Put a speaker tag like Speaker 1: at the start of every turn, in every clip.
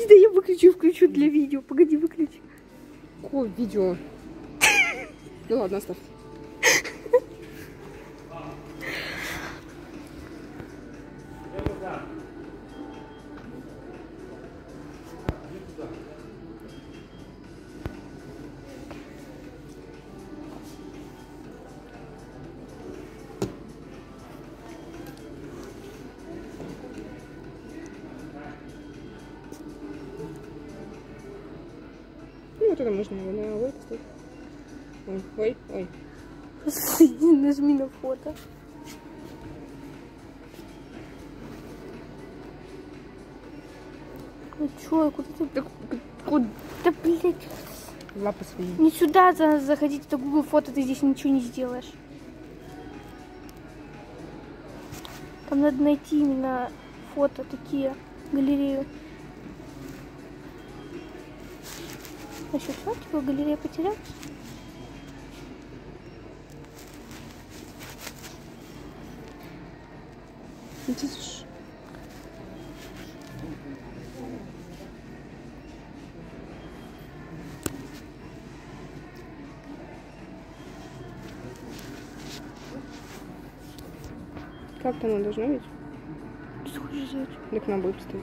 Speaker 1: да я выключу, включу для видео. Погоди, выключи.
Speaker 2: Какое видео? Ну ладно, оставь. Ну, вот это можно его на ой поставить. Ой, ой, ой.
Speaker 1: Нажми на фото. Ну чё, куда ты? Куда, блядь?
Speaker 2: Лапы свои.
Speaker 1: Не сюда заходить, это Google фото, ты здесь ничего не сделаешь. Там надо найти именно фото такие, галерею. А что, все? Типа галерея потерялась?
Speaker 2: Видишь? Как-то оно должно быть?
Speaker 1: Что ты хочешь сделать?
Speaker 2: Так нам будет стоять.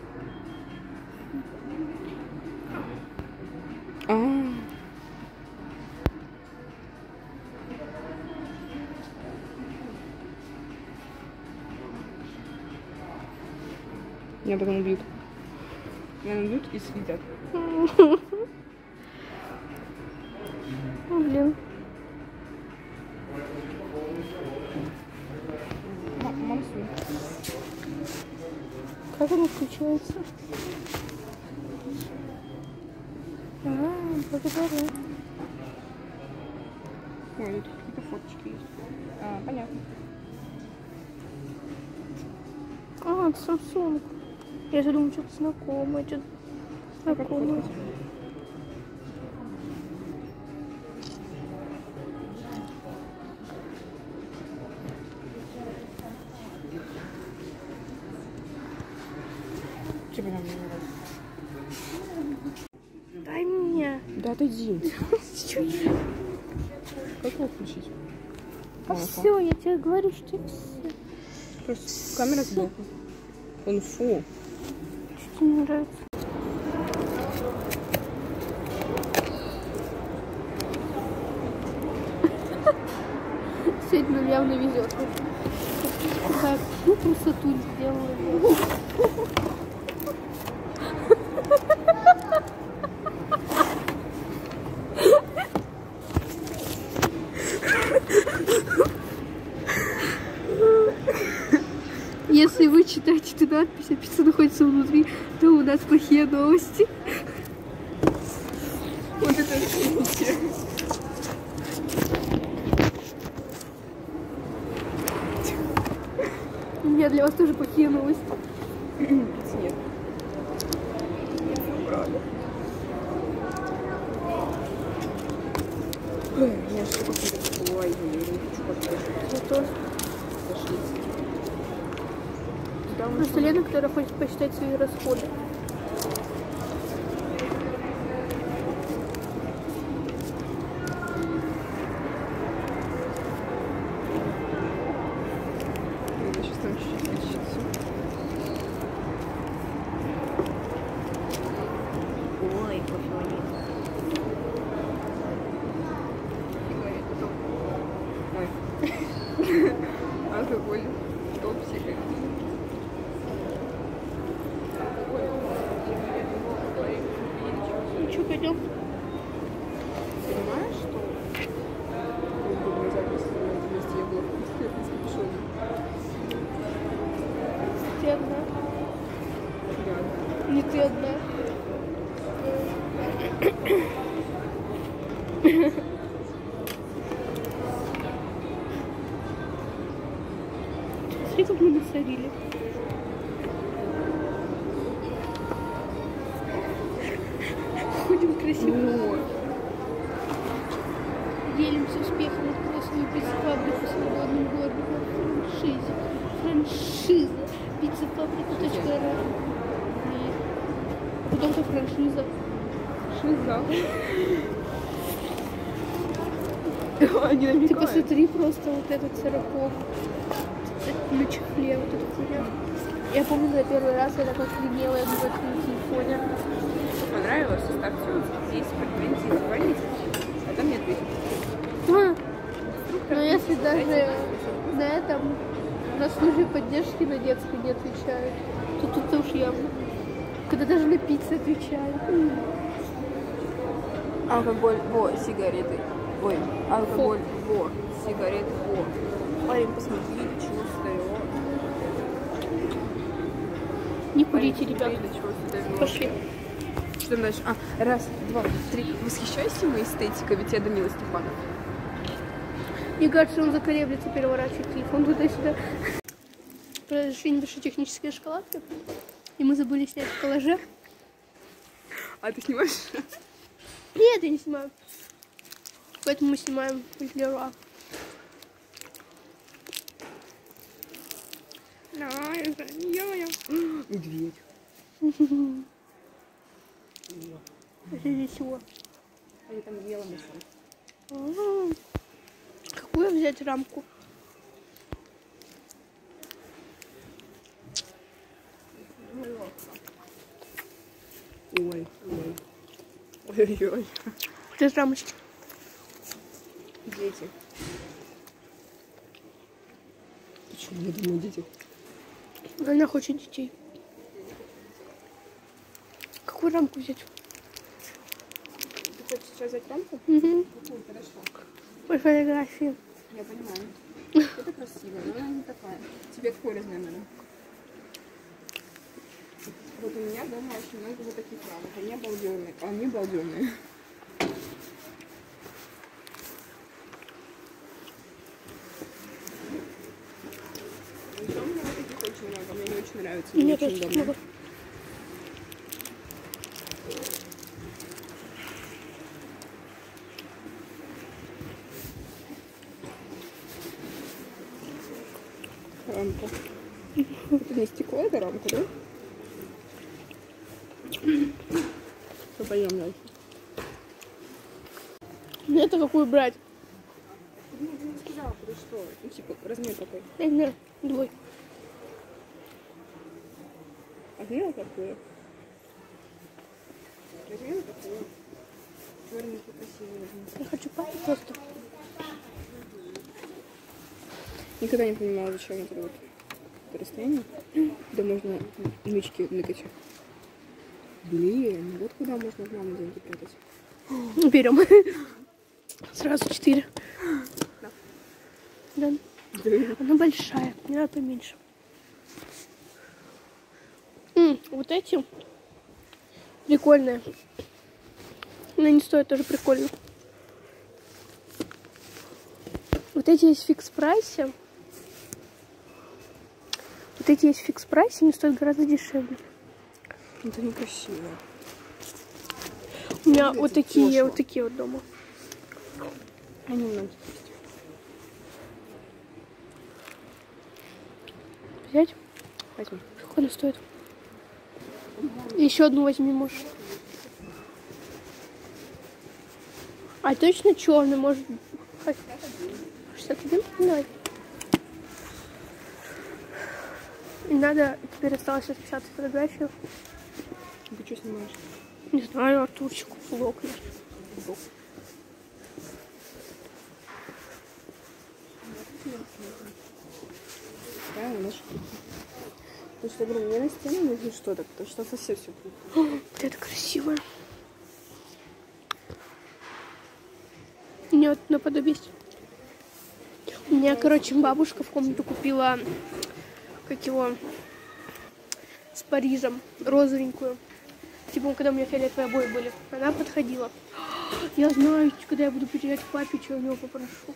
Speaker 2: Меня потом убьют. Меня убьют и съедят.
Speaker 1: Блин.
Speaker 2: Мамсу.
Speaker 1: Как оно включается? Благодарю.
Speaker 2: Ой, тут какие-то фоточки есть. Понятно.
Speaker 1: Это Samsung. Я же думаю, что-то знакомое, что-то знакомое.
Speaker 2: Тебе нам не нравится?
Speaker 1: Дай мне.
Speaker 2: Да отойди. Как его включить?
Speaker 1: Все, я тебе говорю, что все.
Speaker 2: Просто камера сбоку. Он фу.
Speaker 1: Что тебе не нравится? Сегодня нам явно везет. Какую красоту сделала. Если вы читаете эту надпись, а пицца находится внутри, то у нас плохие новости.
Speaker 2: Вот это видите.
Speaker 1: У меня для вас тоже плохие новости.
Speaker 2: Пиццы нет. Нет, убрали. Ой, я что такое? Ой, я не хочу подписывать.
Speaker 1: Я тоже.
Speaker 2: Пошли.
Speaker 1: Просто Лена, которая хочет посчитать свои расходы.
Speaker 2: Это сейчас там чуть-чуть вычтется.
Speaker 1: Ой, кофе.
Speaker 2: Ой. Алкоголь. Топсик.
Speaker 1: Ну что, пойдем?
Speaker 2: Понимаешь, что удобная запись вместе яблок с капюшоном?
Speaker 1: Ты одна?
Speaker 2: Да.
Speaker 1: Не ты одна. Смотри, как мы насорили. Ходим красиво. Делимся успехом, открыли свою пиццефабрику в свободном городе по франшизе. Франшиза. Пиццефабрика.ру. Потом-то франшиза.
Speaker 2: Шиза.
Speaker 1: Ты посмотри просто вот этот сырокоп. На чехле вот эту хуйню. Я помню, за первый раз я так офигела, я была на телефоне.
Speaker 2: Понравилось? Ставьте здесь претензии, звоните. А там нет
Speaker 1: А, но если даже на этом на службе поддержки на детской не отвечают, то тут уж явно. Когда даже на пицце отвечают.
Speaker 2: Алкоголь, сигареты. Ой, алкоголь, сигареты, Парень, посмотри, до чего сюда.
Speaker 1: Не курите, ребят. Пошли.
Speaker 2: Что там дальше? Раз, два, три. Восхищайся моей эстетикой, ведь я Данила Степанов.
Speaker 1: Мне кажется, он заколеблется, переворачивает телефон туда-сюда. Произошли небольшие технические шоколадки. И мы забыли снять в коллаже.
Speaker 2: А ты снимаешь?
Speaker 1: Нет, я не снимаю. Поэтому мы снимаем для Руа.
Speaker 2: Медведь.
Speaker 1: Это весело.
Speaker 2: Они там ела мысли.
Speaker 1: Какую взять рамку?
Speaker 2: Ой.
Speaker 1: Без рамочки.
Speaker 2: Дети. Почему я думаю дети?
Speaker 1: Она хочет детей. Какую рамку взять?
Speaker 2: Ты хочешь сейчас взять рамку?
Speaker 1: Угу.
Speaker 2: Какую? Подошла.
Speaker 1: По фотографии.
Speaker 2: Я понимаю. Это красиво, но она не такая. Тебе какой размер надо? Вот у меня дома очень много вот таких рамок. Они обалденные. Они обалденные. Еще у меня вот таких очень много. Мне не очень нравится.
Speaker 1: Мне
Speaker 2: очень
Speaker 1: тоже
Speaker 2: удобно.
Speaker 1: много.
Speaker 2: Рамка. Это не стекло, это рамка, да? Что поем дальше?
Speaker 1: Ну это какую брать?
Speaker 2: Ты не сказала, куда что? Ну, типа, размер какой?
Speaker 1: Размер двой.
Speaker 2: Размер какой? Размер какой? Черный, красивый размер.
Speaker 1: Я хочу папе просто.
Speaker 2: Никогда не понимала, зачем это вот расстояние, куда можно нычки ныкать. Блин, вот куда можно в маму деньги прятать.
Speaker 1: Берем. Сразу 4. Да. Она большая. Мне надо поменьше. Вот эти прикольные. Но они стоят тоже прикольно. Вот эти есть в фикс-прайсе. Вот эти есть в фикс-прайсе, они стоят гораздо дешевле.
Speaker 2: Это некрасиво.
Speaker 1: У меня вот такие вот дома.
Speaker 2: Они у нас.
Speaker 1: Взять?
Speaker 2: Возьми.
Speaker 1: Сколько она стоит? Еще одну возьми, можешь. А точно черный, может? 61? Давай. И надо, теперь осталось распечатать фотографию.
Speaker 2: Ты что снимаешь?
Speaker 1: Не знаю, Артурчику влог.
Speaker 2: Влог. Да, у нас. Потому что, говорю, мне на стене нужно что-то, потому что совсем все.
Speaker 1: Вот это красивое. Мне вот наподобие. У меня, короче, бабушка в комнату купила, как его, с Парижем, розовенькую. Типа, когда у меня фиолетовые обои были. Она подходила. Я знаю, когда я буду приезжать к папе, что я у него попрошу.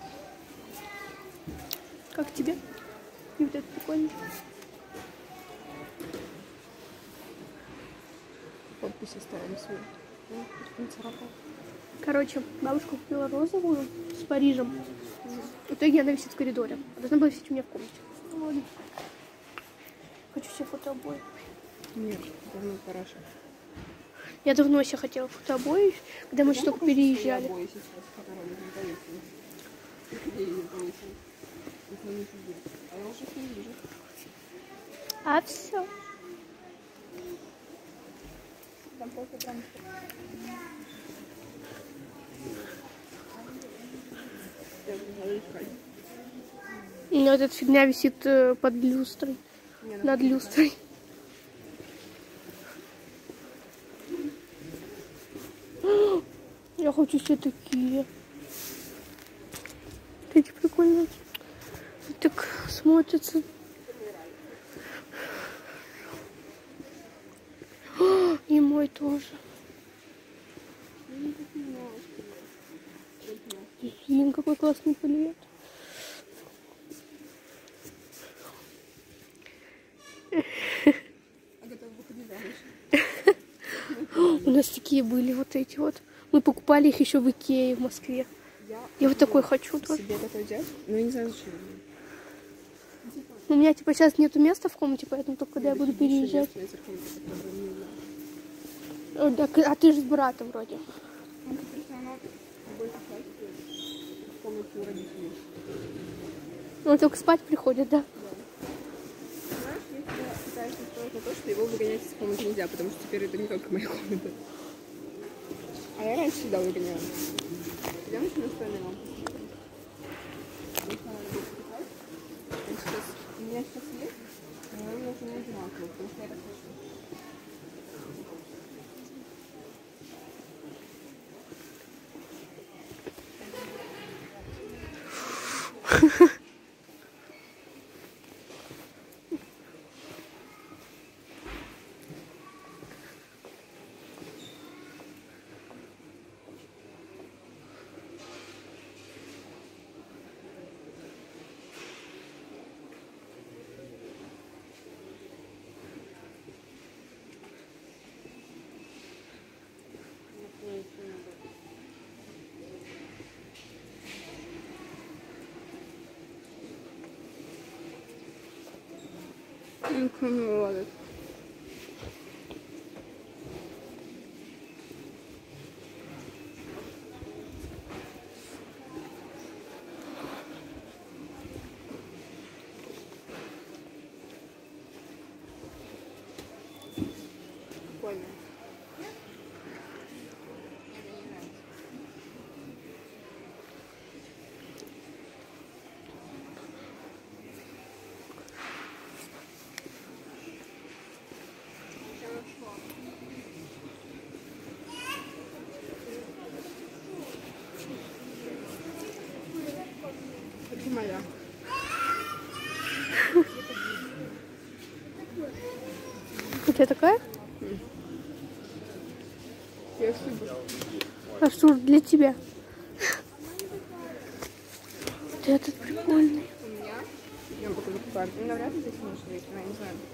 Speaker 1: Как тебе? И вот это прикольно.
Speaker 2: Подпись оставим свою.
Speaker 1: Короче, бабушка купила розовую с Парижем. В итоге она висит в коридоре. Должна была висеть у меня в комнате. Ну, ладно. Хочу себе фотообои.
Speaker 2: Нет, давно параша.
Speaker 1: Я давно себе хотела фотообои, когда мы еще только переезжали. А все. У меня вот эта фигня висит под люстрой. Над люстрой. Я хочу себе такие. Эти прикольные. Так смотрится. И мой тоже. Блин, какой классный плед. У нас такие были вот эти вот. Мы покупали их еще в Икее в Москве. Я вот такой хочу тоже.
Speaker 2: Себе такой взять? Ну, я не знаю, зачем.
Speaker 1: У меня типа сейчас нету места в комнате, поэтому только когда я буду переезжать. А ты же с братом вроде. Он только спать приходит, да?
Speaker 2: Знаешь, я пытаюсь настроить на то, что его выгонять из комнаты нельзя, потому что теперь это не только моя комната. А я раньше всегда выгоняла. Я начну настроить лампу. У меня сейчас есть, но мне уже не одинаково, потому что я так хочу. Ладно. Прикольно. Это моя.
Speaker 1: У тебя такая?
Speaker 2: Я съебу.
Speaker 1: А что для тебя? Вот этот прикольный.
Speaker 2: У меня? Я пока закупаю. Ну, навряд ли здесь можно есть, но я не знаю.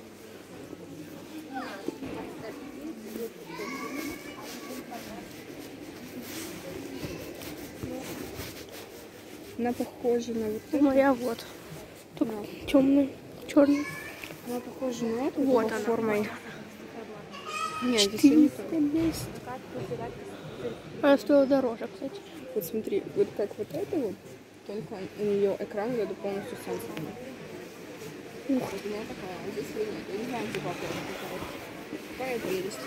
Speaker 2: Она похожа на вот эту.
Speaker 1: Моя вот. Тут темный, черный.
Speaker 2: Она похожа на эту.
Speaker 1: Вот
Speaker 2: вот
Speaker 1: она.
Speaker 2: формой. Нет, здесь её не то.
Speaker 1: 410. Она стоила дороже, кстати.
Speaker 2: Вот смотри, вот как вот это вот, только у нее экран вот это полностью сенсорный.
Speaker 1: Ух.
Speaker 2: Вот у меня такая, а здесь ее нет. Я не знаю, где папа это. Какая прелесть.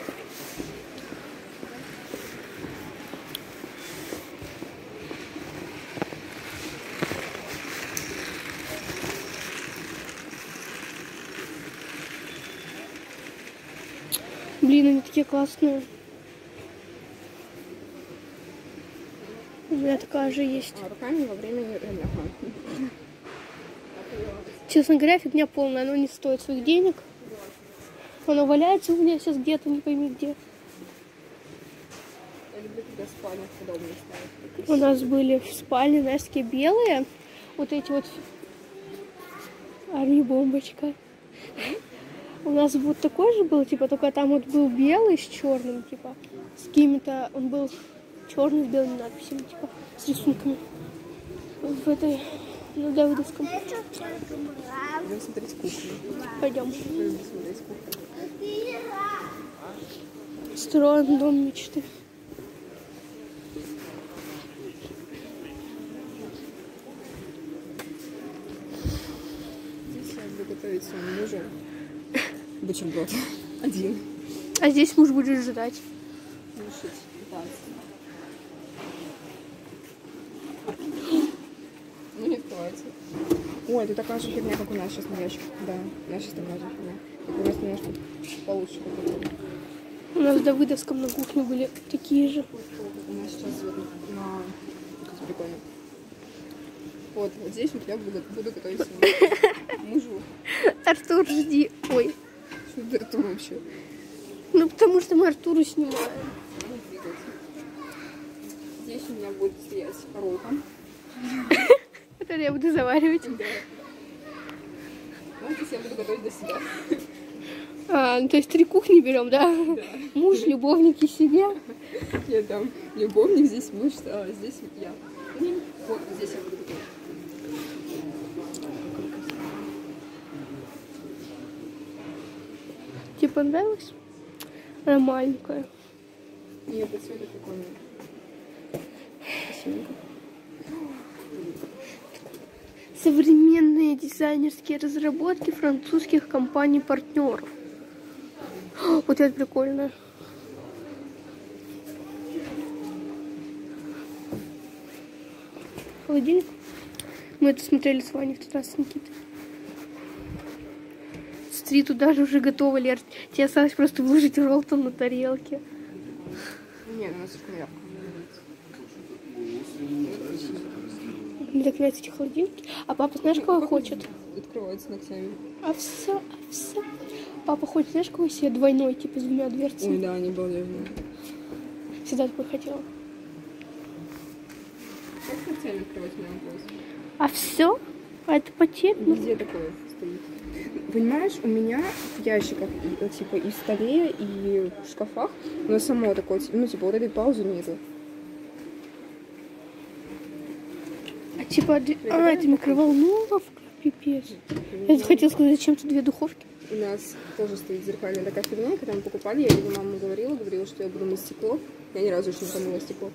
Speaker 1: Блин, они такие классные. У меня такая же есть.
Speaker 2: А руками во время не... Ага.
Speaker 1: Честно говоря, фигня полная. Оно не стоит своих денег. Оно валяется у меня сейчас где-то, не пойми где.
Speaker 2: Я люблю, когда спальня подобные ставят.
Speaker 1: У нас были в спальне, знаешь, такие белые. Вот эти вот... Ори, бомбочка. У нас вот такой же был, типа, только там вот был белый с черным, типа, с какими-то, он был черный с белыми надписями, типа, с рисунками. В этой, на Давыдовском.
Speaker 2: Идем смотреть кухню.
Speaker 1: Пойдем.
Speaker 2: Люблю смотреть кухню.
Speaker 1: Строим дом мечты.
Speaker 2: Здесь я буду готовить своему мужу бутерброд. Один.
Speaker 1: А здесь муж будет ждать.
Speaker 2: Решить питаться. Ну, не открывается. Ой, это такая же фигня, как у нас сейчас на ящике. Да, у нас сейчас такая же фигня. Только у нас немножко получше какой-то.
Speaker 1: У нас в Давыдовском на кухне были такие же.
Speaker 2: У нас сейчас вот на... Как прикольно. Вот здесь вот я буду готовить своему мужу.
Speaker 1: Артур, жди. Ой.
Speaker 2: Что это Артур вообще?
Speaker 1: Ну, потому что мы Артуру снимаем.
Speaker 2: Здесь у меня будет стоять роллка.
Speaker 1: Который я буду заваривать.
Speaker 2: Да. Ну, здесь я буду готовить для себя.
Speaker 1: А, ну, то есть 3 кухни берем, да?
Speaker 2: Да.
Speaker 1: Муж, любовник и семья.
Speaker 2: Я там любовник, здесь муж, а здесь я. Вот здесь я буду готовить.
Speaker 1: Тебе понравилось? Она маленькая.
Speaker 2: Нет, это цвет прикольный. Красивенько.
Speaker 1: Современные дизайнерские разработки французских компаний-партнеров. Вот это прикольно. Холодильник. Мы это смотрели с Ваней в тот раз с Никитой. Смотри, туда же уже готово, Лер. Тебе осталось просто выложить роллтон на тарелке.
Speaker 2: Нет, она слишком яркая.
Speaker 1: Мне так нравятся эти холодильники. А папа, знаешь, кого хочет?
Speaker 2: Открывается ногтями.
Speaker 1: А все. Папа хочет, знаешь, кого себе двойной, типа с 2 дверцами.
Speaker 2: Ой, да, они балдежные.
Speaker 1: Всегда такой хотела.
Speaker 2: Как ногтями открывать у меня вопрос?
Speaker 1: А все? А это потеряно?
Speaker 2: Везде такое стоит. Понимаешь, у меня в ящиках, типа, и в столе, и в шкафах, но само такое, ну, типа, вот этой паузы нету.
Speaker 1: А типа, это микроволновка, пипец. Я хотела сказать, зачем тут 2 духовки?
Speaker 2: У нас тоже стоит зеркальная такая фигня, когда мы покупали, я его маме говорила, что я буду мыть стекло. Я ни разу еще не помыла стекло.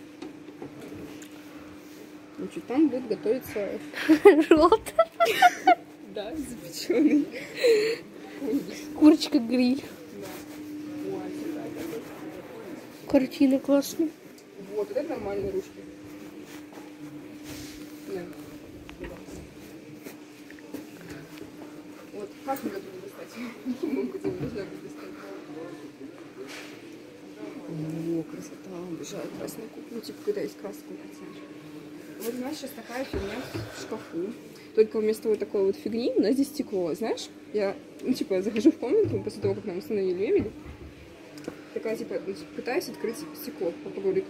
Speaker 2: Значит, там будет готовиться...
Speaker 1: Роллтон.
Speaker 2: Да, запеченный.
Speaker 1: Курочка-гриль.
Speaker 2: Да. Ой, да.
Speaker 1: Картина классная.
Speaker 2: Вот это нормальные ручки. Да. Вот, как мне это достать? Мамка тебе должна будет достать. О, красота, обожаю красную кухню. Ну, типа, когда есть красная кухня. Вот у нас сейчас такая фигня в шкафу. Только вместо вот такой вот фигни у нас здесь стекло. Знаешь, я, ну, типа, захожу в комнату после того, как нам установили мебель. Такая, типа, пытаюсь открыть стекло. Папа говорит,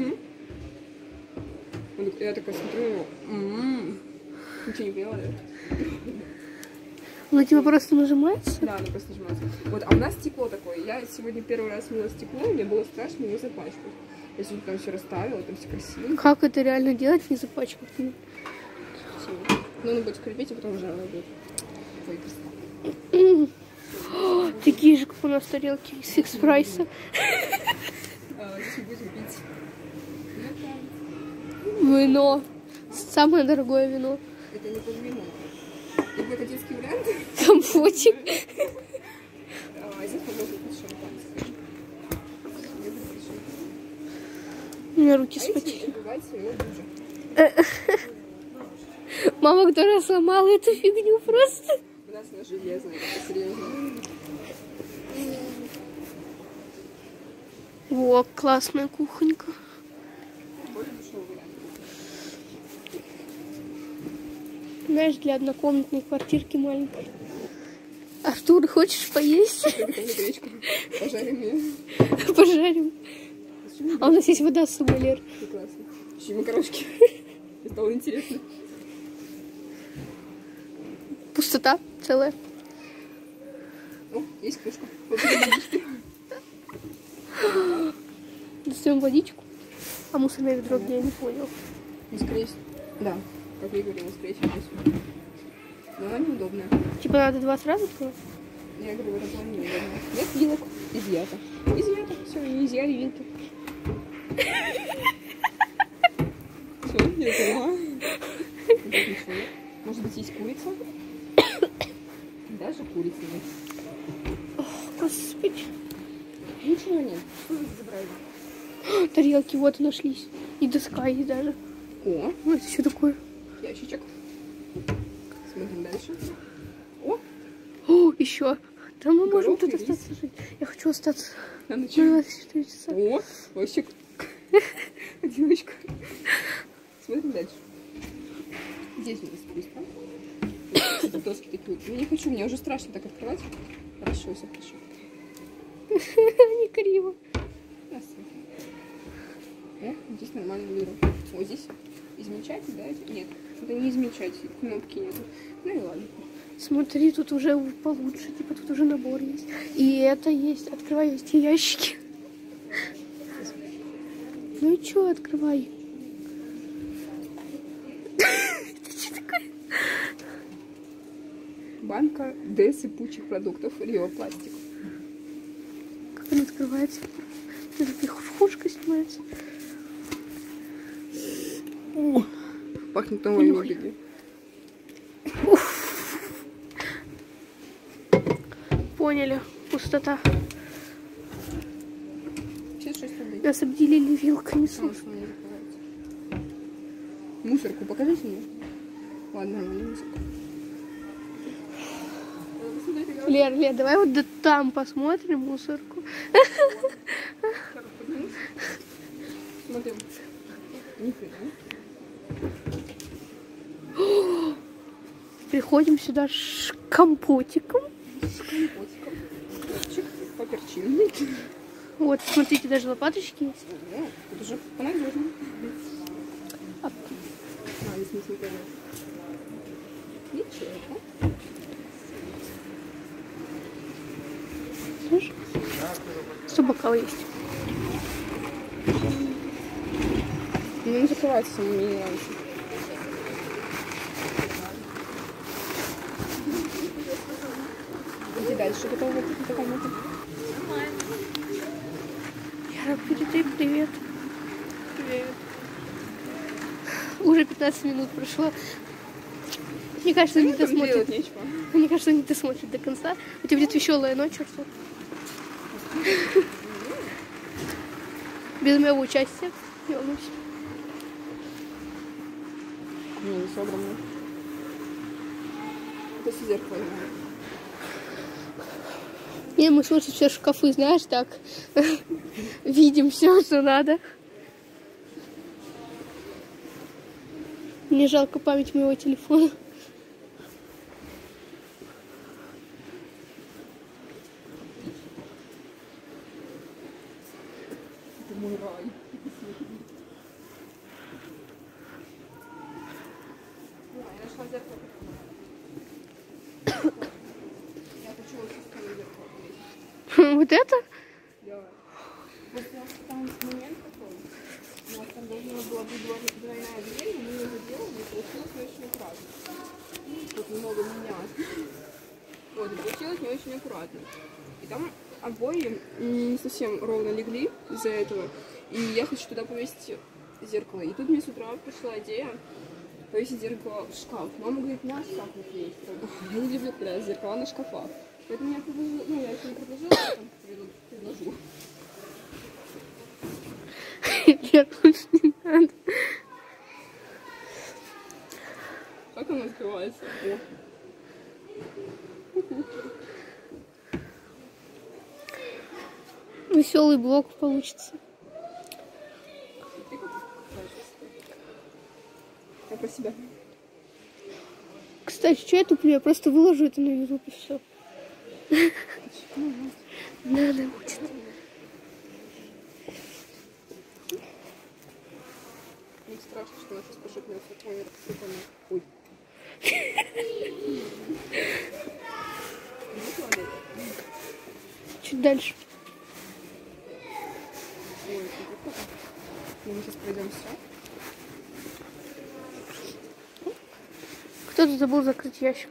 Speaker 2: Я такая смотрю, ничего не поняла, да?
Speaker 1: Ну, типа, просто нажимается?
Speaker 2: Да, она просто нажимается. Вот, а у нас стекло такое. Я сегодня первый раз мыла стекло, и мне было страшно его запачкать. Я сегодня там все расставила, там все красиво.
Speaker 1: Как это реально делать, не запачкать?
Speaker 2: Ну, надо будет скрепить, а потом уже будет. Ой, красота.
Speaker 1: Такие же, как у нас тарелки из фикс-прайса.
Speaker 2: Здесь мы будем пить
Speaker 1: Вино. Самое дорогое вино.
Speaker 2: Это не под вино. Либо это детский вариант.
Speaker 1: Компотик.
Speaker 2: Здесь мы можем пить шампанское.
Speaker 1: У меня руки
Speaker 2: А эти
Speaker 1: вспотели.
Speaker 2: убивать своего мужа.
Speaker 1: Мама, которая сломала эту фигню просто.
Speaker 2: У нас она железная, это серьезно.
Speaker 1: Во, классная кухонька.
Speaker 2: Более дешевый вариант.
Speaker 1: Знаешь, для однокомнатной квартирки маленькой. Артур, хочешь поесть?
Speaker 2: Гречку пожарим ее.
Speaker 1: Пожарим. А у нас есть вода с собой, Лер.
Speaker 2: Прекрасно. Еще и макарошки. Мне стало интересно.
Speaker 1: Пустота целая.
Speaker 2: О, есть кружка.
Speaker 1: Достаем водичку. А мусорное ведро где, я не понял.
Speaker 2: Ну, скорее всего. Да, как я говорила, скорее всего, здесь. Но она неудобная.
Speaker 1: Типа надо 2 сразу открывать?
Speaker 2: Я говорю, в этом плане неудобно. Нет вилок. Изъято. Изъято. взяли вилки. Что, я поняла? Может быть, есть курица? Даже курица есть.
Speaker 1: Ох, господи.
Speaker 2: Ничего нет. Что вы забрали?
Speaker 1: Тарелки вот нашлись. И доска есть даже.
Speaker 2: О,
Speaker 1: Ну, это что такое?
Speaker 2: ящичек. Смотрим дальше. О,
Speaker 1: О, еще. Да мы можем
Speaker 2: Горох
Speaker 1: тут
Speaker 2: и рис.
Speaker 1: остаться жить. Я хочу остаться.
Speaker 2: на
Speaker 1: На
Speaker 2: ночь.
Speaker 1: 24 часа.
Speaker 2: О, лосик. Одиночка. Смотрим дальше. Здесь у нас пусто. Эти доски такие вот. Я не хочу, мне уже страшно так открывать. Хорошо, все хорошо.
Speaker 1: Не криво.
Speaker 2: О, здесь нормальный ведро. О, здесь измельчатель, да? Нет, это не измельчатель, кнопки нет. Ну и ладно.
Speaker 1: Смотри, тут уже получше. Типа тут уже набор есть. И это есть. Открывай, есть и ящики. Ну и что, открывай. Это что такое?
Speaker 2: Банка Д сыпучих продуктов Рио пластик.
Speaker 1: Как она открывается? Тут верхушка снимается.
Speaker 2: О, пахнет новой мебелью.
Speaker 1: Поняли. Пустота.
Speaker 2: 66 рублей.
Speaker 1: Нас обделили вилками.
Speaker 2: А, что мне закрывается? Мусорку покажите мне. Ладно, нормально мусорку.
Speaker 1: Лер, давай вот до там посмотрим мусорку.
Speaker 2: Смотрим. Нифига.
Speaker 1: Приходим сюда с компотиком.
Speaker 2: Компотиком. Перчик, поперчинный.
Speaker 1: Вот, смотрите, даже лопаточки есть.
Speaker 2: Тут уже понадежнее.
Speaker 1: А.
Speaker 2: Здесь не смотрели. Ничего.
Speaker 1: Слышишь? 100 бокал есть.
Speaker 2: Ну, не закрывается, само мне не нравится. Иди дальше, готова в этой комнате.
Speaker 1: Яра, передай привет. Привет. Уже 15 минут прошло. Мне кажется, не досмотрит.
Speaker 2: Нечего.
Speaker 1: Мне кажется, не досмотрит до конца. У тебя будет веселая ночь, а что? Без моего участия. Не волнуйся.
Speaker 2: Не собрано. Это все зеркало.
Speaker 1: Не, мы смотрим все шкафы, знаешь, так. Видим все, что надо. Мне жалко память моего телефона.
Speaker 2: Это мой рай. Я нашла зеркало. Я хочу вот сюда зеркало.
Speaker 1: Вот это?
Speaker 2: Да. Вот у нас там момент такой. У нас там должна была быть двойная дверь, но мы ее заделали, и получилось не очень аккуратно. Тут немного менялось. Вот, и получилось не очень аккуратно. И там обои не совсем ровно легли из-за этого. И я хочу туда повесить зеркало. И тут мне с утра пришла идея повесить зеркало в шкаф. Мама говорит, на шкаф не повесить. Я не люблю, когда зеркала на шкафах. Поэтому я предложила, ну, я еще не предложила, я там предложу.
Speaker 1: Лер, лучше не надо.
Speaker 2: Как она открывается?
Speaker 1: Веселый блог получится.
Speaker 2: Я про себя.
Speaker 1: Кстати, что я туплю? Я просто выложу это на YouTube и все. Надо будет.
Speaker 2: Мне страшно, что она сейчас пошатнется. Ой, прикольно. Ой.
Speaker 1: Чуть дальше.
Speaker 2: Ой, это прикольно. Мы сейчас пройдем все.
Speaker 1: Кто-то забыл закрыть ящик.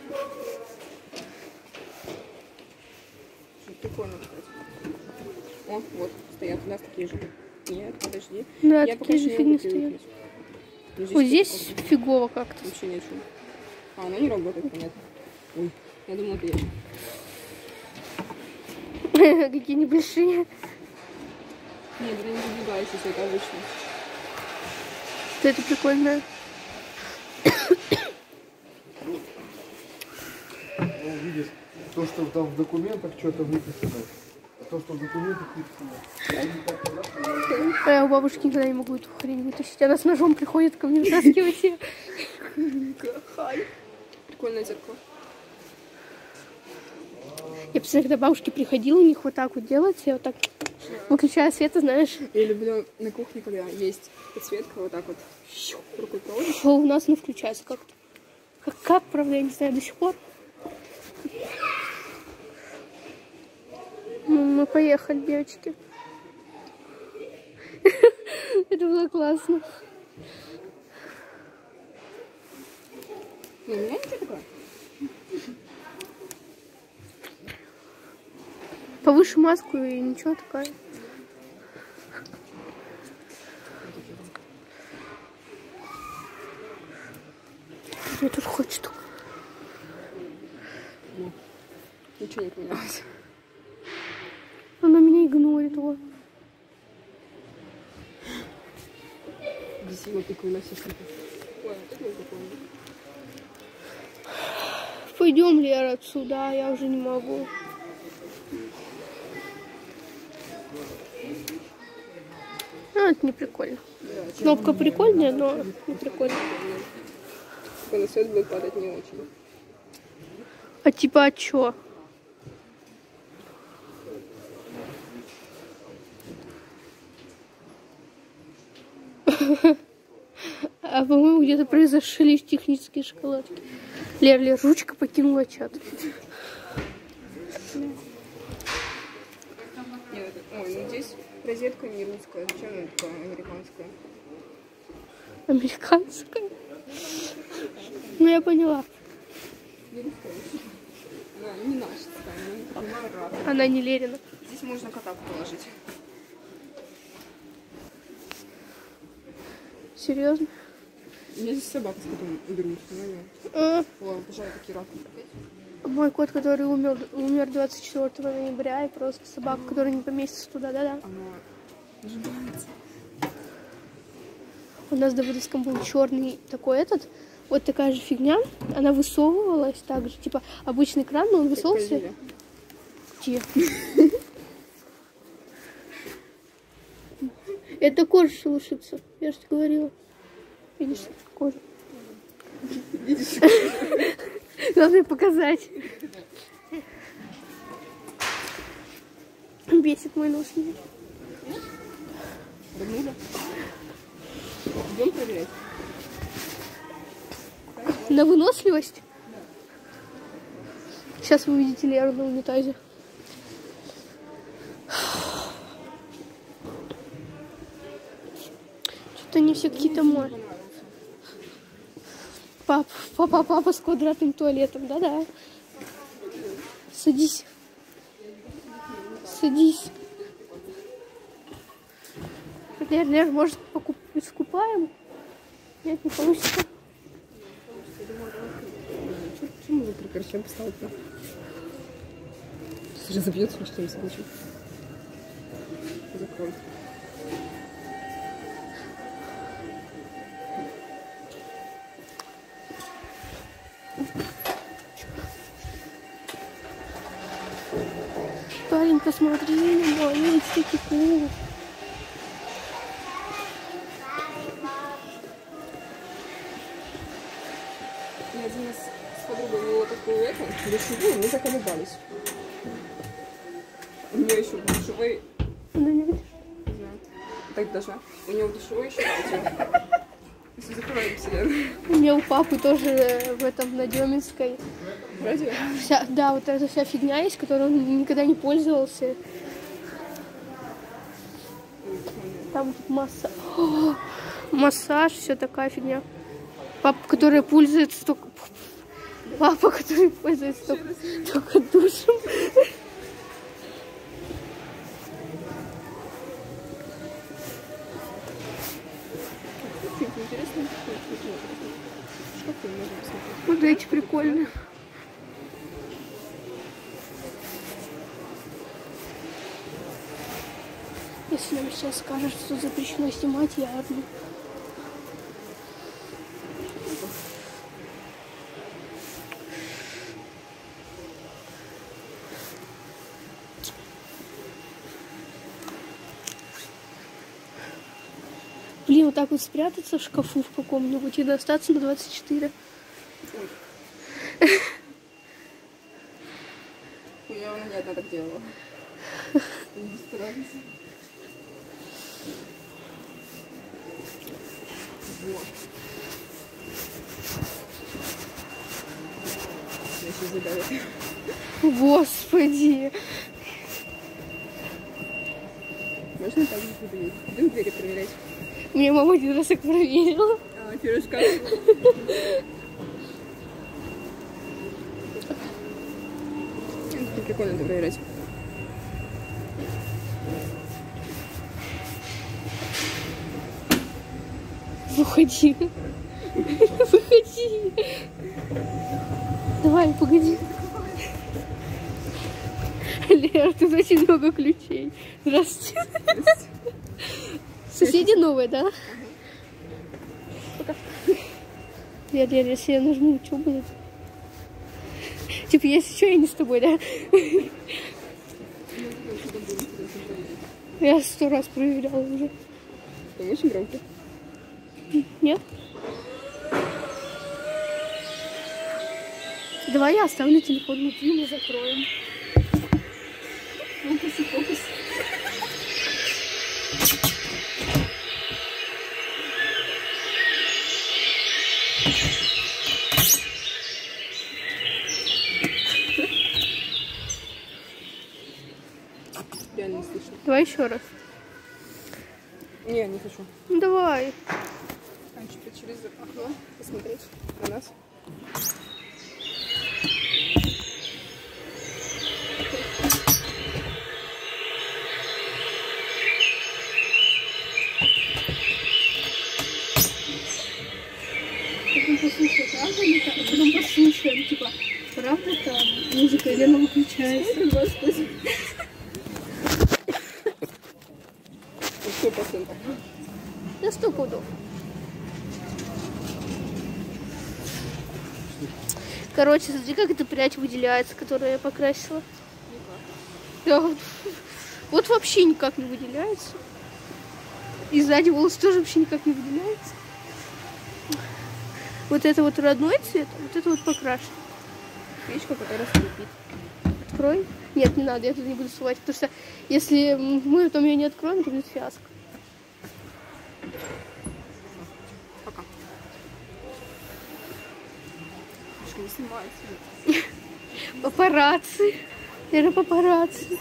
Speaker 2: Прикольно, кстати. О, О, вот, стоят у нас такие же. Нет, подожди.
Speaker 1: Да,
Speaker 2: Я пока
Speaker 1: такие же
Speaker 2: еще не
Speaker 1: фигни
Speaker 2: могу
Speaker 1: стоят.
Speaker 2: привыкнуть.
Speaker 1: Вот здесь фигово как-то.
Speaker 2: Вообще ничего. А, она не работает, понятно. Ой, я думала, это я.
Speaker 1: Какие небольшие.
Speaker 2: Нет, я не задвигаюсь, если это обычно.
Speaker 1: Это прикольно.
Speaker 3: Ну, видишь, то, что там в документах что-то выписано, а то, что в документах выписано.
Speaker 1: А я у бабушки никогда не могу эту хрень вытащить. Она с ножом приходит ко мне вытаскивать ее.
Speaker 2: Прикольное зеркало.
Speaker 1: Я представляю, когда бабушки приходила, у них вот так вот делать, я вот так выключаю свет, и знаешь.
Speaker 2: Я люблю на кухне, когда есть подсветка, вот так вот рукой проводишь.
Speaker 1: Фу, у нас оно включается как-то. Как, правда, я не знаю до сих пор. Ну, мы поехали, девочки. Это было классно.
Speaker 2: Не, у меня ничего такое.
Speaker 1: Повыше маску и ничего такая. Я тоже хочу.
Speaker 2: Ничего не поменялось.
Speaker 1: Она меня игнорит. Вот.
Speaker 2: Здесь его прикольно все штуки. Ой, вот это я запомнила.
Speaker 1: Пойдем, Лера, отсюда. Я уже не могу. А, это не прикольно.
Speaker 2: Да,
Speaker 1: Кнопка прикольная, но не прикольно.
Speaker 2: когда свет будет падать не очень.
Speaker 1: А типа а чё? А по-моему, где-то произошли технические шоколадки. Лер, ручка покинула чат.
Speaker 2: Нет, ой, ну здесь розетка не русская, зачем она такая американская?
Speaker 1: Американская? Ну, я поняла.
Speaker 2: Не русская. Она не наша такая, не марат.
Speaker 1: Она не Лерина.
Speaker 2: Здесь можно кота положить.
Speaker 1: Серьезно?
Speaker 2: У меня здесь собака с котом уберут,
Speaker 1: А,
Speaker 2: ой, обожаю такие ратные.
Speaker 1: мой кот, который умер 24 ноября, и просто собака, которая не поместится туда, да-да.
Speaker 2: Она нажимается.
Speaker 1: У нас в Давыдовском был черный такой вот такая же фигня. Она высовывалась так же, типа обычный кран, но он высовывался. Где? Это кожа шелушится, я же тебе говорила. Видишь, кожа.
Speaker 2: Видишь?
Speaker 1: Главное показать. Бесит мой нос.
Speaker 2: Давно? Идем проверять.
Speaker 1: На выносливость? Сейчас вы увидите Леру на унитазе. Что-то они все какие-то мои. Папа с квадратным туалетом, да-да. Садись. Садись. Лер, может, искупаем? Нет, не получится.
Speaker 2: Почему вы прекращаем поставить-то? Сейчас забьется, что ли, скучу. Закрой.
Speaker 1: Парень, посмотри на мои стекло.
Speaker 2: Я один раз с подругой было такое душевую, мы заколебались. У нее еще в душевой...
Speaker 1: Она не видишь?
Speaker 2: Не знаю. Так должна. У нее в душевой еще радио. Если закрываемся, да?
Speaker 1: У меня у папы тоже в этом, на Деминской.
Speaker 2: Радио?
Speaker 1: Да, вот эта вся фигня есть, которой он никогда не пользовался. Там массаж, все такая фигня. Папа, который пользуется только... Папа, который пользуется только душем.
Speaker 2: интересно. Шкафы можно посмотреть.
Speaker 1: Вот эти прикольные. Если нам сейчас скажут, что запрещено снимать, я одну. Блин, вот так вот спрятаться в шкафу в каком-нибудь и достаться на 24.
Speaker 2: Я не одна так делала. Не старались. Вот. Я сейчас задавят.
Speaker 1: Господи.
Speaker 2: Можно так же проверить? Будем двери проверять.
Speaker 1: Мне мама один раз так проверила.
Speaker 2: А, пирожка. Это прикольно это проверять.
Speaker 1: Выходи. Выходи. Давай, погоди. Лера, тут очень много ключей. Здравствуйте. Соседи новые, да? Пока. Лера, если я нажму, что будет? Типа, если что, я не с тобой, да? Я 100 раз проверяла уже.
Speaker 2: Там очень громко.
Speaker 1: Нет? Давай я оставлю телефон внутри, мы закроем.
Speaker 2: Фокус и фокус. Реально не слышу.
Speaker 1: Давай еще раз.
Speaker 2: Не, не хочу.
Speaker 1: Ну давай.
Speaker 2: Хочу через окно посмотреть на нас.
Speaker 1: Потом послушаем, правда ли там? Потом послушаем, типа, правда там музыка или она выключается?
Speaker 2: Господи. 100%.
Speaker 1: На 100 пудов. Короче, смотри, как эта прядь выделяется, которую я покрасила. Да, вот вообще никак не выделяется. И сзади волос тоже вообще никак не выделяется. Вот это вот родной цвет, а вот это вот покрашен.
Speaker 2: Печка, которая скрипит.
Speaker 1: Открой. Нет, не надо, я тут не буду сувать, потому что если мы потом ее не откроем, то будет фиаско.
Speaker 2: Пока. Печка не снимается.
Speaker 1: Папарацци. Это папарацци.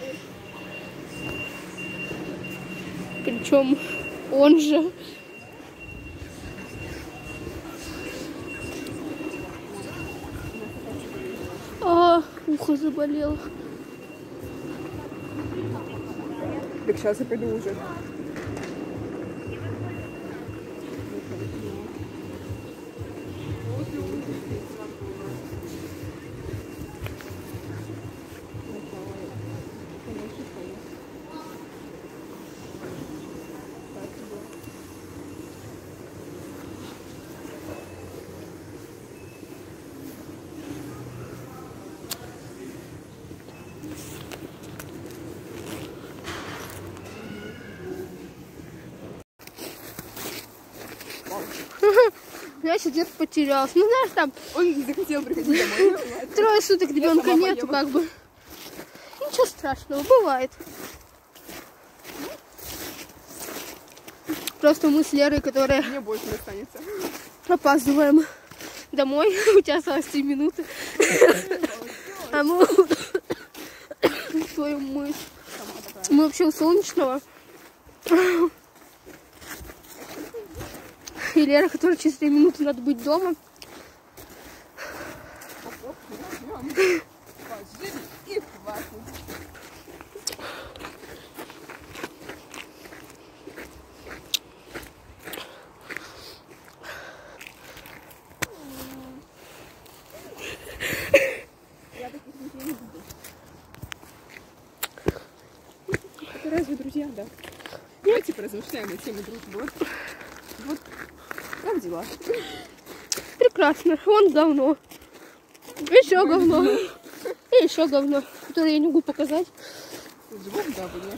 Speaker 1: Причем он же. А, ухо заболело.
Speaker 2: Так сейчас я пойду уже.
Speaker 1: Значит, где-то потерялся. Ну, знаешь, там
Speaker 2: Он не захотел приходить домой.
Speaker 1: 3 суток ребенка нету, как бы. Ничего страшного, бывает. Просто мы с Лерой, которые
Speaker 2: Мне больше не останется.
Speaker 1: опаздываем домой. У тебя осталось 3 минуты. А мы... Твою мышь. Мы вообще у Солнечного. И Лера, которой через 3 минуты надо быть дома.
Speaker 2: И хватит. да? Давайте поразмышляем на тему дружбы. Вот, как дела?
Speaker 1: Прекрасно. Вон говно. Еще говно. И еще говно, которое я не могу показать.
Speaker 2: Живом говне.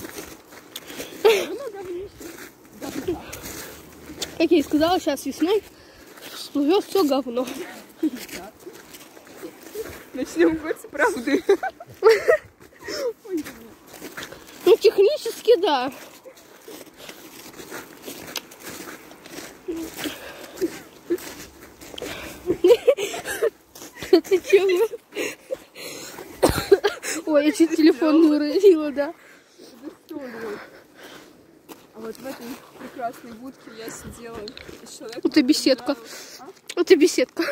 Speaker 1: Как я и сказала, сейчас весной всплывет все говно.
Speaker 2: Начнем год с правды.
Speaker 1: Ну, технически, да. Это чего? Ой, я чуть телефон не уронила, да.
Speaker 2: А вот в этой прекрасной будке я сидела с человеком.
Speaker 1: Вот и беседка. Вот и беседка.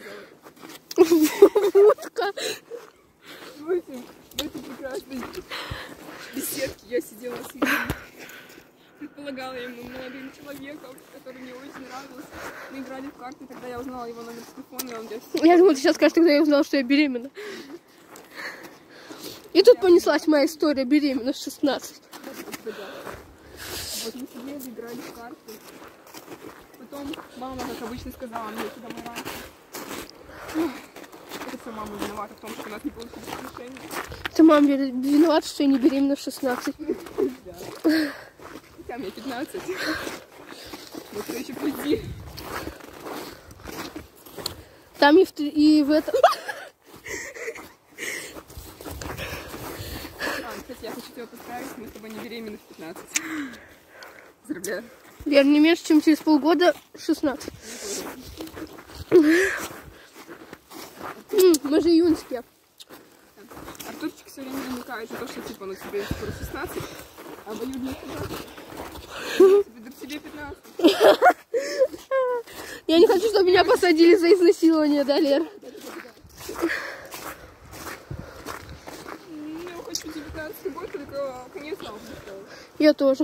Speaker 1: Будка.
Speaker 2: В этой прекрасной беседке я сидела с ним. Предполагала ему молодым человеком, который мне очень нравился. Мы играли в карты, тогда я узнала его номер телефона, и он мне все...
Speaker 1: Я думала, ты сейчас скажешь, когда я узнала, что я беременна. И тут понеслась моя история беременна в 16.
Speaker 2: Вот мы сидели, играли в карты. Потом мама, как обычно, сказала мне, что домой рано. Это все мама виновата в том, что у нас не получилось решение.
Speaker 1: Ты, мама, виновата, что я не беременна в 16.
Speaker 2: Да. Хотя мне 15. Вот что еще впереди.
Speaker 1: Там и в этом...
Speaker 2: Кстати, я хочу тебя поздравить, мы с тобой не беременны в 15. Поздравляю.
Speaker 1: Я не меньше, чем через полгода 16. Мы же июньские.
Speaker 2: Артурчик все время намекает на то, что типа, ну тебе скоро 16, а обоюдно 15. Тебе 15.
Speaker 1: Я не хочу, чтобы меня посадили за изнасилование, да, Лер?
Speaker 2: Я хочу 19 год, только конец августа.
Speaker 1: Я тоже.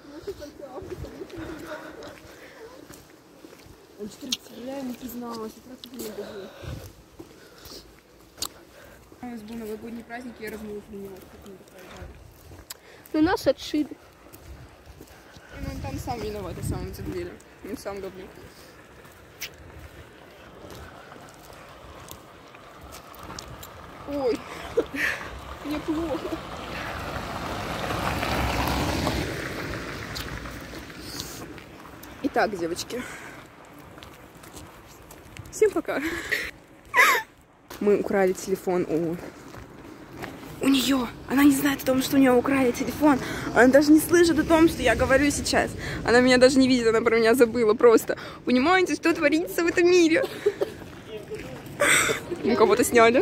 Speaker 2: Он 14 февраля не призналась, я просто не буду. У нас был новогодний праздник, и я размыла для него.
Speaker 1: Но нас отшили.
Speaker 2: Ну, он там сам виноват, на самом деле. Он сам говнюк. Ой, мне плохо. Итак, девочки. Всем пока. Мы украли телефон у нее. Она не знает о том, что у нее украли телефон. Она даже не слышит о том, что я говорю сейчас. Она меня даже не видит, она про меня забыла просто. Понимаете, что творится в этом мире? Мы кого-то сняли.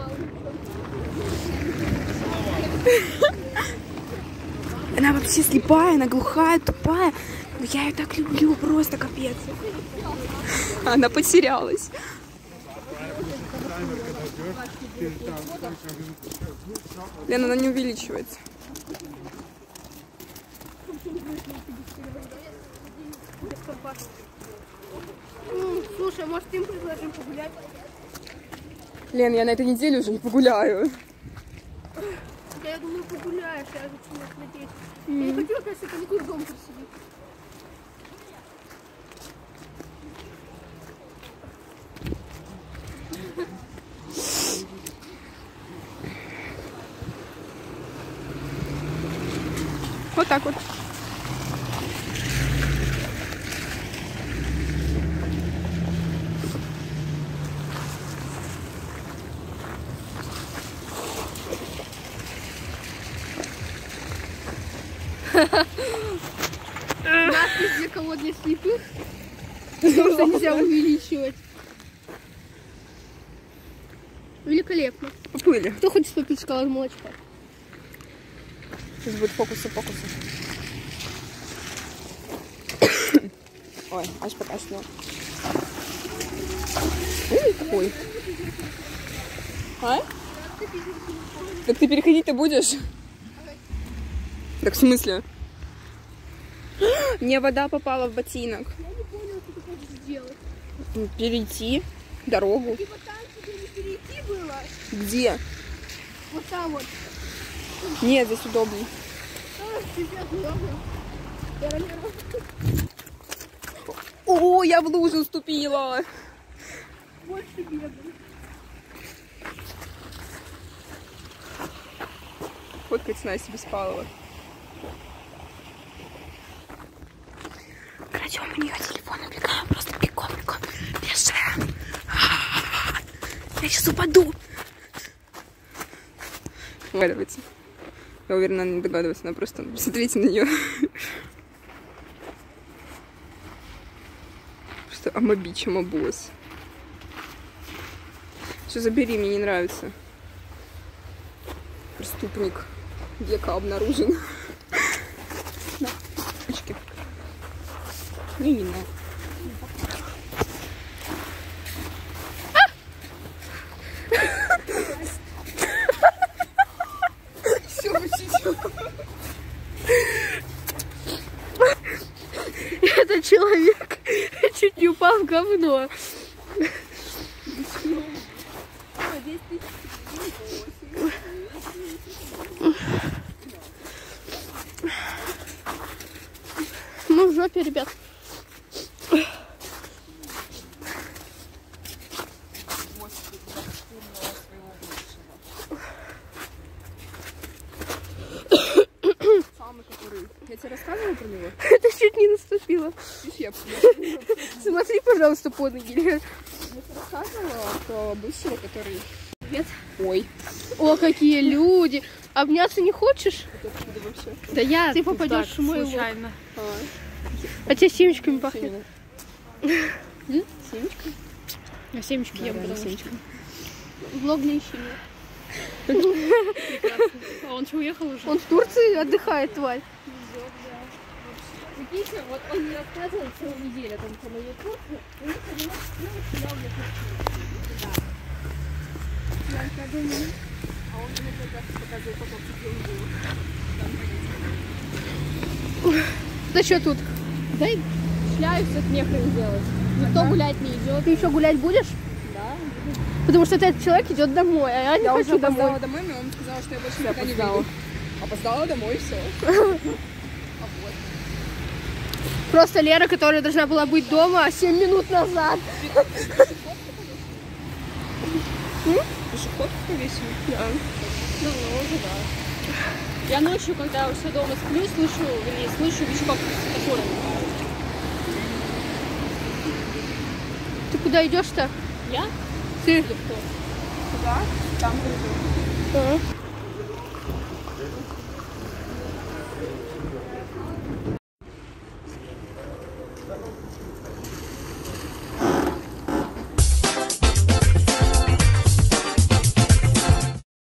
Speaker 2: Она вообще слепая, она глухая, тупая. Но я ее так люблю, просто капец. Она потерялась. Лена, она не увеличивается.
Speaker 1: Слушай, может, им предложим погулять?
Speaker 2: Лен, я на этой неделе уже не погуляю.
Speaker 1: Я думаю, погуляешь, я начну смотреть. Я не хочу, если каникулы дома посидеть.
Speaker 2: Вот так вот.
Speaker 1: Надпись для кого? Для слепых? Потому что нельзя увеличивать. Великолепно.
Speaker 2: Поплыли.
Speaker 1: Кто хочет попить шоколад молочка?
Speaker 2: Сейчас будет фокусы. Ой, аж покашлял. Ой, какой. А? Так ты переходить-то будешь? Так в смысле? Мне вода попала в ботинок.
Speaker 1: Я не поняла, что ты хочешь сделать.
Speaker 2: Перейти дорогу.
Speaker 1: Типа там тебе не перейти было?
Speaker 2: Где?
Speaker 1: Вот там вот.
Speaker 2: Нет, здесь удобней.
Speaker 1: Там
Speaker 2: О, я в лужу ступила.
Speaker 1: Больше беды.
Speaker 2: Фоткать Настя Беспалова.
Speaker 1: Крадем у нее телефон, убегаем, просто бегом. Бежим. Я сейчас упаду.
Speaker 2: Догадывается. Я уверена, она не догадывается, она просто... Смотрите на нее. Просто амобич, амобос. Все, забери, мне не нравится. Преступник. Гека обнаружен. На, очки. Не на. Все, все.
Speaker 1: Этот человек чуть не упал в говно. Мы в жопе, ребят.
Speaker 2: Самый который... Я тебе рассказывала про него?
Speaker 1: Это чуть не наступило.
Speaker 2: Я
Speaker 1: Смотри, пожалуйста, под ноги.
Speaker 2: тебе рассказывала про бывшего, который...
Speaker 1: Нет.
Speaker 2: Ой.
Speaker 1: О, какие люди. Обняться не хочешь?
Speaker 2: Это откуда вообще?
Speaker 1: Да я. Ты попадешь в мой случайно. А тебе семечками пахнет.
Speaker 2: Семечка?
Speaker 1: Я семечки ем, потому
Speaker 2: семечка.
Speaker 1: Влог для ищения.
Speaker 4: А он что, уехал уже?
Speaker 1: Он в Турции отдыхает, тварь.
Speaker 4: Видите, вот он не рассказывал целую неделю там про мою кухню, и он понимает, что я мне
Speaker 2: А он мне как раз показывал, как он был.
Speaker 1: Да что тут?
Speaker 4: Да и шляюсь, это нехрен делать. Никто гулять не идет.
Speaker 1: Ты еще гулять будешь?
Speaker 4: Да.
Speaker 1: Потому что этот человек идет домой, а я не
Speaker 2: Я
Speaker 1: хочу
Speaker 2: уже
Speaker 1: домой.
Speaker 2: опоздала домой, но он сказал, что я больше никогда не выйду. Опоздала домой, и все.
Speaker 1: Просто Лера, которая должна была быть дома 7 минут назад.
Speaker 2: Пешеход повесил?
Speaker 1: Да.
Speaker 4: Ну, уже да. Я ночью, когда у себя дома сплю, слышу пешеход светофора.
Speaker 1: Ты куда идешь-то?
Speaker 4: Я?
Speaker 1: Ты.
Speaker 4: Или кто?
Speaker 2: Куда? Там внизу.
Speaker 1: Ага.